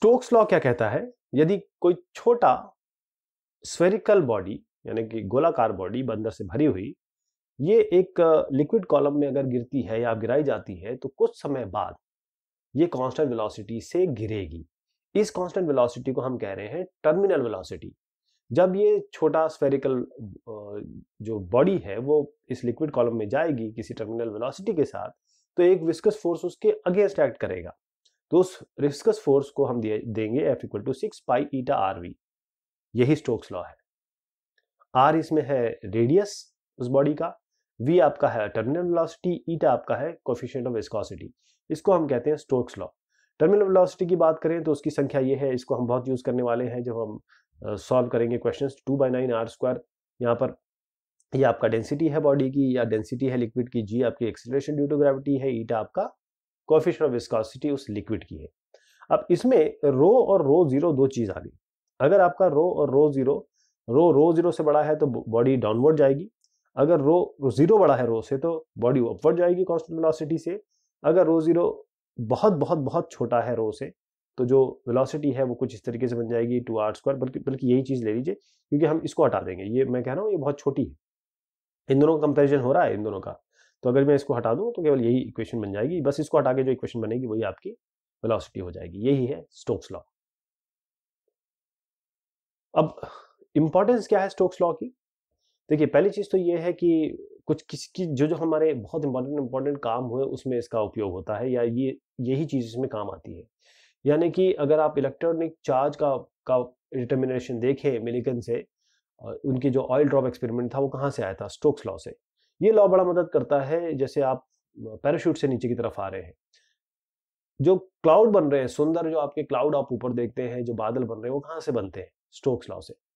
Stokes law क्या कहता है, यदि कोई छोटा स्फेरिकल बॉडी यानी कि गोलाकार बॉडी अंदर से भरी हुई ये एक लिक्विड कॉलम में अगर गिरती है या गिराई जाती है तो कुछ समय बाद ये कांस्टेंट वेलोसिटी से गिरेगी। इस कांस्टेंट वेलोसिटी को हम कह रहे हैं टर्मिनल वेलोसिटी। जब ये छोटा स्फेरिकल जो बॉडी है वो इस लिक्विड कॉलम में जाएगी किसी टर्मिनल वेलोसिटी के साथ, तो एक विस्कस फोर्स उसके अगेंस्ट एक्ट करेगा। तो उस विस्कस फोर्स को हम देंगे F equal to 6 pi eta R V. यही स्टोक्स लॉ है। आर इसमें है रेडियस उस बॉडी का, वी आपका है टर्मिनल वेलोसिटी, ईटा आपका है कोएफिशिएंट ऑफ विस्कोसिटी। इसको हम कहते हैं स्टोक्स लॉ। टर्मिनल वेलोसिटी की बात करें तो उसकी संख्या ये है, इसको हम बहुत यूज करने वाले हैं जब हम सॉल्व करेंगे क्वेश्चंस। 2/9 are square. यहाँ पर ये आपका डेंसिटी है बॉडी की या डेंसिटी है लिक्विड की, जी आपकी एक्सीलरेशन ड्यू टू ग्रेविटी है, ईटा आपका कोएफिशिएंट ऑफ विस्कोसिटी उस लिक्विड की है। अब इसमें रो और रो जीरो दो चीज आ गई। अगर आपका रो और रो जीरो से बड़ा है तो बॉडी डाउनवर्ड जाएगी। अगर रो जीरो बड़ा है रो से तो बॉडी अपवर्ड जाएगी कांस्टेंट वेलोसिटी से। अगर रो जीरो बहुत बहुत बहुत छोटा है रो से तो जो वेलोसिटी है वो कुछ इस तरीके से बन जाएगी 2r स्क्वायर। बल्कि यही चीज ले लीजिए क्योंकि हम इसको हटा देंगे। ये मैं कह रहा हूँ ये बहुत छोटी है, इन दोनों का कंपेरिजन हो रहा है इन दोनों का। तो अगर मैं इसको हटा दूं तो केवल यही इक्वेशन बन जाएगी। बस इसको हटा के जो इक्वेशन बनेगी वही आपकी वेलोसिटी हो जाएगी। यही है स्टोक्स लॉ। अब इंपॉर्टेंस क्या है स्टोक्स लॉ की? देखिए पहली चीज तो ये है कि कुछ किसी जो जो हमारे बहुत इंपॉर्टेंट काम हुए उसमें इसका उपयोग होता है, या ये यही चीज इसमें काम आती है। यानी कि अगर आप इलेक्ट्रॉनिक चार्ज का डिटर्मिनेशन देखें मिलिकन से, उनकी जो ऑयल ड्रॉप एक्सपेरिमेंट था वो कहाँ से आया था? स्टोक्स लॉ से। ये लॉ बड़ा मदद करता है जैसे आप पैराशूट से नीचे की तरफ आ रहे हैं, जो क्लाउड बन रहे हैं सुंदर, जो आपके क्लाउड आप ऊपर देखते हैं, जो बादल बन रहे हैं वो कहाँ से बनते हैं? स्टोक्स लॉ से।